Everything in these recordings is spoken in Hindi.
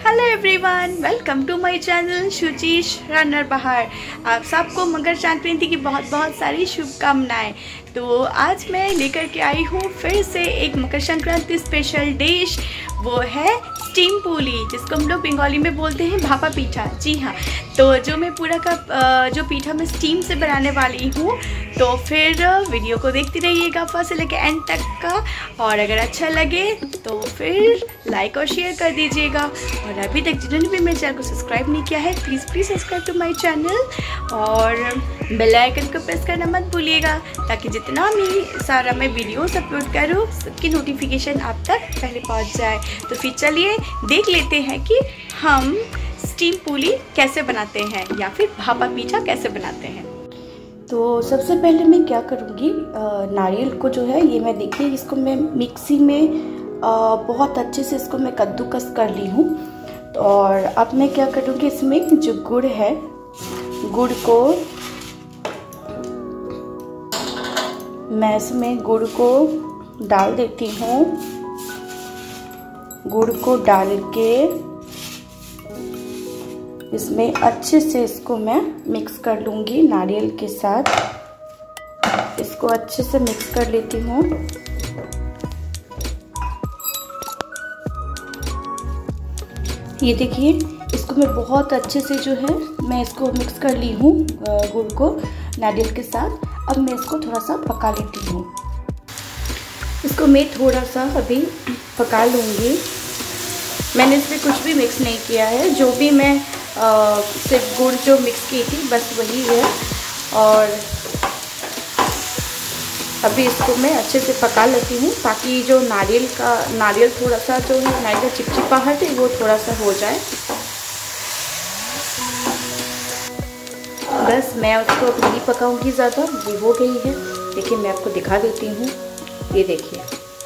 Hello everyone, welcome to my channel शुचिश रनर बाहर। आप सबको मकर संक्रांति की बहुत बहुत सारी शुभकामनाएं। तो आज मैं लेकर के आई हूँ फिर से एक मकर संक्रांति स्पेशल डिश, वो है स्टीम पूली, जिसको हम लोग बंगाली में बोलते हैं भापा पीठा। जी हाँ, तो जो मैं पूरा का जो पीठा मैं स्टीम से बनाने वाली हूँ। तो फिर वीडियो को देखते रहिएगा फर्स्ट से लेकर एंड तक का, और अगर अच्छा लगे तो फिर लाइक और शेयर कर दीजिएगा। और अभी तक जिन्होंने भी मेरे चैनल को सब्सक्राइब नहीं किया है, please subscribe to my channel और बेल आइकन को प्रेस करना मत भूलिएगा, ताकि जितना भी सारा मैं वीडियोस अपलोड करूँ सबकी नोटिफिकेशन आप तक पहले पहुंच जाए। तो फिर चलिए देख लेते हैं कि हम स्टीम पूली कैसे बनाते हैं या फिर भापा पीठा कैसे बनाते हैं। तो सबसे पहले मैं क्या करूँगी, नारियल को जो है ये मैं देखिए इसको मैं मिक्सी में बहुत अच्छे से इसको मैं कद्दूकस कर ली हूँ। और अब मैं क्या करूँगी, इसमें जो गुड़ है, गुड़ को मैं इसमें गुड़ को डाल देती हूँ। गुड़ को डाल के इसमें अच्छे से इसको मैं मिक्स कर लूँगी नारियल के साथ। इसको अच्छे से मिक्स कर लेती हूँ। ये देखिए, इसको मैं बहुत अच्छे से जो है मैं इसको मिक्स कर ली हूँ गुड़ को नारियल के साथ। अब मैं इसको थोड़ा सा पका लेती हूँ। इसको मैं थोड़ा सा अभी पका लूँगी। मैंने इसमें कुछ भी मिक्स नहीं किया है, जो भी मैं सिर्फ गुड़ जो मिक्स की थी बस वही है। और अभी इसको मैं अच्छे से पका लेती हूँ, ताकि जो नारियल थोड़ा सा जो है नारियल का चिपचिपाहट है वो थोड़ा सा हो जाए। बस मैं उसको अब नहीं पकाऊंगी ज़्यादा, ये हो गई है। देखिए मैं आपको दिखा देती हूँ, ये देखिए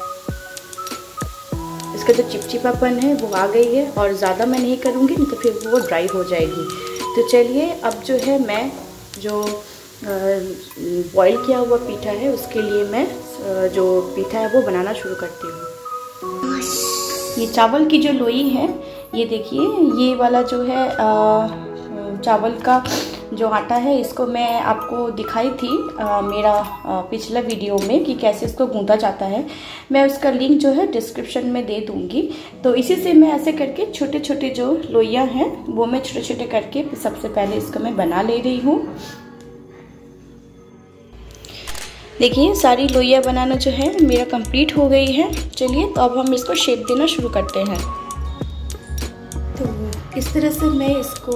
इसका जो चिपचिपापन है वो आ गई है। और ज़्यादा मैं नहीं करूँगी, नहीं तो फिर वो ड्राई हो जाएगी। तो चलिए अब जो है मैं जो बॉईल किया हुआ पीठा है उसके लिए मैं जो पीठा है वो बनाना शुरू करती हूँ। ये चावल की जो लोई है, ये देखिए ये वाला जो है चावल का जो आटा है, इसको मैं आपको दिखाई थी मेरा पिछला वीडियो में कि कैसे इसको गूंथा जाता है। मैं उसका लिंक जो है डिस्क्रिप्शन में दे दूंगी। तो इसी से मैं ऐसे करके छोटे छोटे जो लोइयाँ हैं वो मैं छोटे छोटे करके सबसे पहले इसको मैं बना ले रही हूँ। देखिए सारी लोइयाँ बनाना जो है मेरा कंप्लीट हो गई है। चलिए तो अब हम इसको शेप देना शुरू करते हैं। तो इस तरह से मैं इसको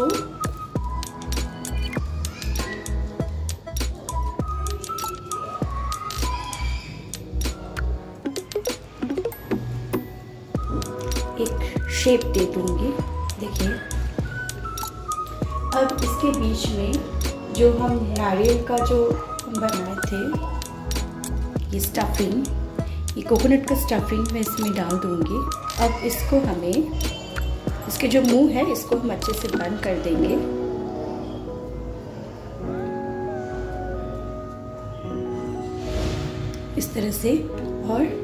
एक शेप दे दूंगी। देखिए अब इसके बीच में जो हम नारियल का जो बनाए थे ये स्टफिंग, ये कोकोनट का स्टफिंग मैं इसमें डाल दूंगी। अब इसको हमें इसके जो मुंह है इसको हम अच्छे से बंद कर देंगे। इस तरह से और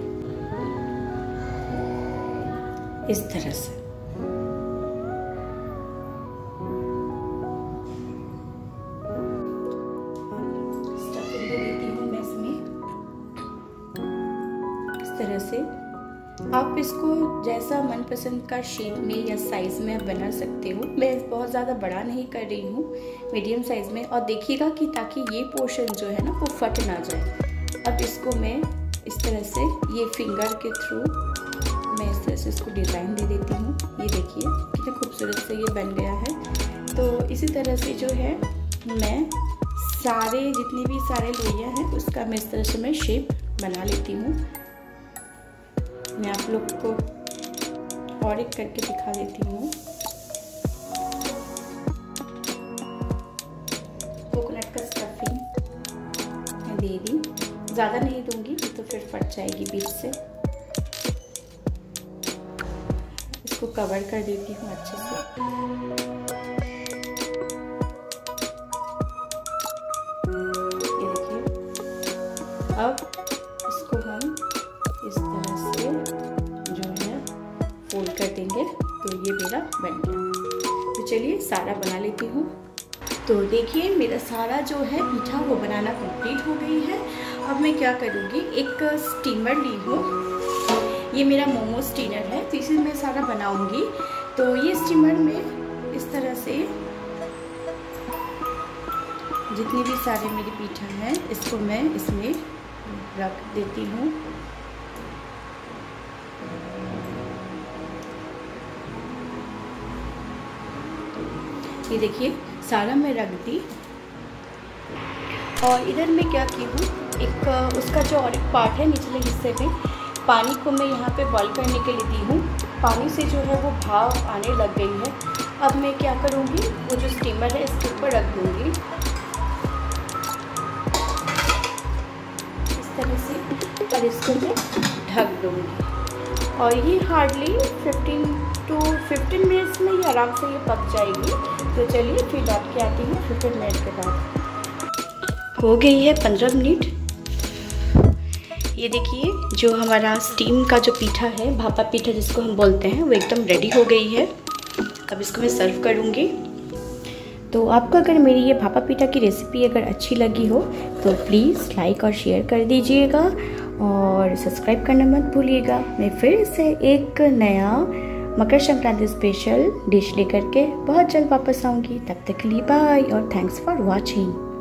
इस तरह से। स्टफिंग दे देती हूँ मैं इसमें इस तरह से। आप इसको जैसा मनपसंद का शेप में या साइज में आप बना सकते हो। मैं बहुत ज़्यादा बड़ा नहीं कर रही हूँ, मीडियम साइज में। और देखिएगा कि ताकि ये पोर्शन जो है ना वो फट ना जाए। अब इसको मैं इस तरह से ये फिंगर के थ्रू मैं इस तरह से इसको डिज़ाइन दे देती हूँ। ये देखिए कितना खूबसूरत से ये बन गया है। तो इसी तरह से जो है मैं सारे जितने भी सारे लोइयाँ हैं उसका मैं इस तरह से मैं शेप बना लेती हूँ। मैं आप लोग को और एक करके दिखा देती हूँ। कोकोनट का स्टफिंग मैं दे दी, ज़्यादा नहीं दूँगी तो फिर फट जाएगी बीच से। इसको कवर कर देती हूँ अच्छे से। ये देखिए अब इसको हम इस तरह से जो है फोल्ड कर देंगे। तो ये मेरा बन गया। तो चलिए सारा बना लेती हूँ। तो देखिए मेरा सारा जो है पीठा वो बनाना कंप्लीट हो गई है। अब मैं क्या करूँगी, एक स्टीमर ली हूँ, ये मेरा मोमो स्टीमर है, तो इसी में सारा बनाऊँगी। तो ये स्टीमर में इस तरह से जितनी भी सारे मेरी पीठा हैं इसको मैं इसमें रख देती हूँ। ये देखिए सारा मैं रख दी। और इधर मैं क्या की हूँ, एक उसका जो और एक पार्ट है निचले हिस्से में, पानी को मैं यहाँ पे बॉईल करने के लिए दी हूँ। पानी से जो है वो भाप आने लग गई है। अब मैं क्या करूँगी, वो जो स्टीमर है इसके ऊपर रख दूँगी इस तरह से, और इसको मैं ढक दूँगी। और ये हार्डली 15 मिनट्स में ही आराम से ये पक जाएगी। तो चलिए फिर लौट के आती हूँ 15 मिनट के बाद। हो गई है 15 मिनट। ये देखिए जो हमारा स्टीम का जो पीठा है, भापा पीठा जिसको हम बोलते हैं, वो एकदम रेडी हो गई है। अब इसको मैं सर्व करूँगी। तो आपको अगर मेरी ये भापा पीठा की रेसिपी अगर अच्छी लगी हो तो प्लीज़ लाइक और शेयर कर दीजिएगा और सब्सक्राइब करना मत भूलिएगा। मैं फिर से एक नया मकर संक्रांति स्पेशल डिश लेकर के बहुत जल्द वापस आऊँगी। तब तक के लिए बाय और थैंक्स फॉर वॉचिंग।